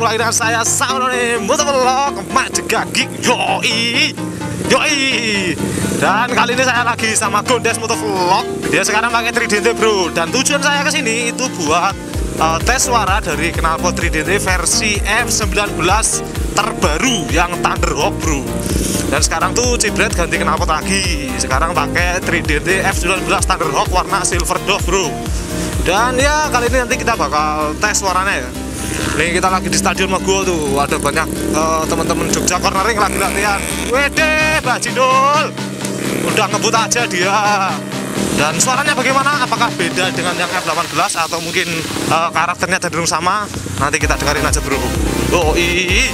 lagi dengan saya Saunoni Motovlog Magic Gig. Yoi. Dan kali ini saya lagi sama Gondes Motovlog. Dia sekarang pakai 3DT bro. Dan tujuan saya ke sini itu buat tes suara dari knalpot 3DT versi F19 terbaru yang Thunderhawk bro. Dan sekarang tuh Cibret ganti knalpot lagi. Sekarang pakai 3DT F19 Thunderhawk warna Silver Dove bro. Dan ya kali ini nanti kita bakal tes suaranya ya. Nih kita lagi di Stadion Maguwo tuh, ada banyak teman-teman Jogja Cornering lagi latihan. Wede, Mbak Jindul udah ngebut aja dia. Dan suaranya bagaimana? Apakah beda dengan yang F18 atau mungkin karakternya cenderung sama? Nanti kita dengerin aja bro. Oh ii.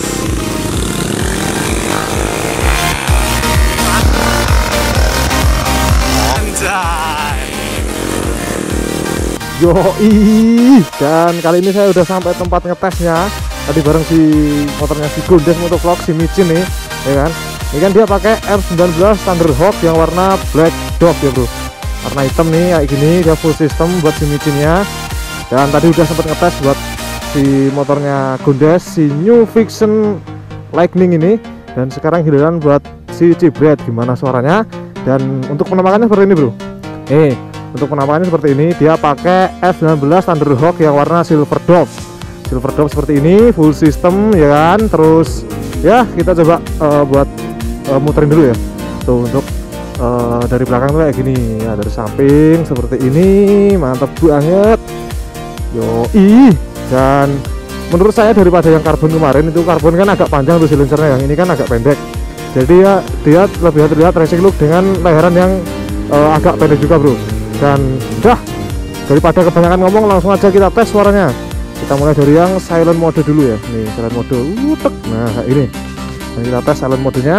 Anjay. Yoi, dan kali ini saya udah sampai tempat ngetesnya. Tadi bareng si motornya si Gondes Motovlog, si Micin nih, ya kan? Ini kan dia pakai F19 Thunderhawk yang warna Black Dove ya bro. Warna hitam nih kayak gini, dia full system buat si Micinnya. Dan tadi udah sempat ngetes buat si motornya Gondes, si New Fiction Lightning ini. Dan sekarang giliran buat si Cibret, gimana suaranya. Dan untuk penampakannya seperti ini bro. Untuk penampakannya seperti ini, dia pakai F19 Thunderhawk yang warna Silver Dove. Silver Dove seperti ini, full system ya kan. Terus ya kita coba buat muterin dulu ya. Tuh untuk dari belakang tuh kayak gini ya, dari samping seperti ini, mantap banget. Yoi. Dan menurut saya daripada yang karbon kemarin, itu karbon kan agak panjang tuh silencernya, yang ini kan agak pendek. Jadi ya dia lebih terlihat racing look dengan leheran yang agak pendek juga bro. Dan udah, daripada kebanyakan ngomong, langsung aja kita tes suaranya. Kita mulai dari yang silent mode dulu ya. Nih silent mode, nah kayak ini. Dan kita tes silent modenya.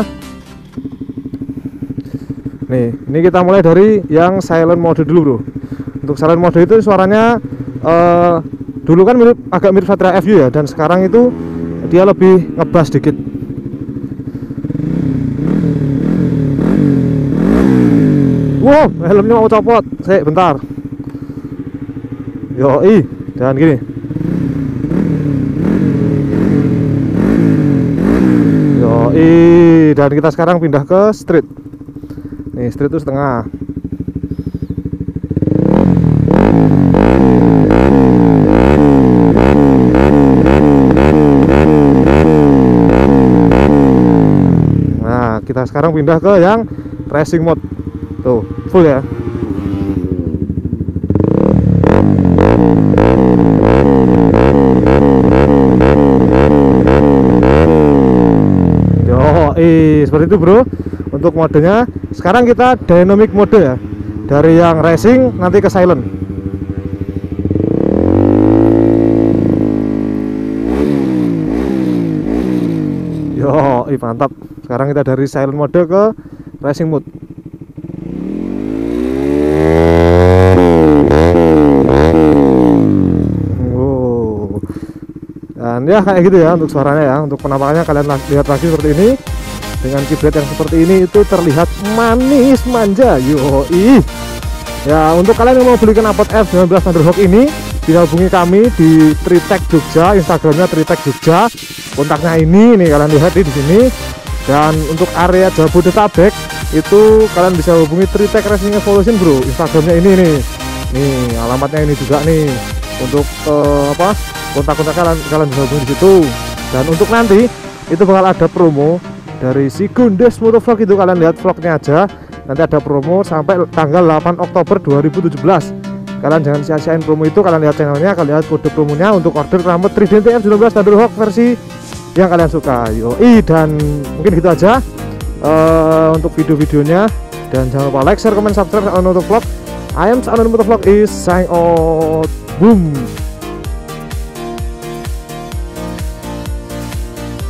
Nih, ini kita mulai dari yang silent mode dulu bro. Untuk silent mode itu suaranya dulu kan agak mirip Satria FU ya, dan sekarang itu dia lebih ngebass dikit. Wow, helmnya mau copot. Bentar. Yoi, dan gini. Yoi, dan kita sekarang pindah ke street. Nih, street itu setengah. Nah, kita sekarang pindah ke yang racing mode. Tuh, full ya. Seperti itu bro. Untuk modenya sekarang kita dynamic mode ya. Dari yang racing nanti ke silent. Mantap. Sekarang kita dari silent mode ke racing mode. Dan ya kayak gitu ya untuk suaranya ya. Untuk penampakannya kalian lihat lagi seperti ini. Dengan Cibret yang seperti ini itu terlihat manis manja. Yoi. Ya untuk kalian yang mau beli knalpot F19 Thunderhawk ini, bisa hubungi kami di Tritech Jogja, Instagramnya Tritech Jogja. Kontaknya ini nih, kalian lihat di sini. Dan untuk area Jabodetabek itu kalian bisa hubungi Tritech Racing Evolution bro. Instagramnya ini nih. Nih alamatnya ini juga nih. Untuk kontak-kontak kalian bisa hubungi di situ. Dan untuk nanti itu bakal ada promo dari si Gondes Motovlog, itu kalian lihat vlognya aja. Nanti ada promo sampai tanggal 8 Oktober 2017. Kalian jangan sia-siain promo itu, kalian lihat channelnya, kalian lihat kode promonya untuk order knalpot 3DT F19 Thunderhawk versi yang kalian suka. Yoi, dan mungkin gitu aja untuk video-videonya. Dan jangan lupa like, share, comment, subscribe Saunoni Motovlog. I am Saunoni Motovlog is sign out. Boom.